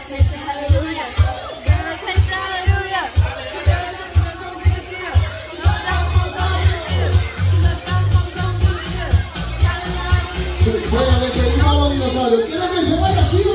Bueno, despedimos a los dinosaurios. ¿Quieren que se vaya así?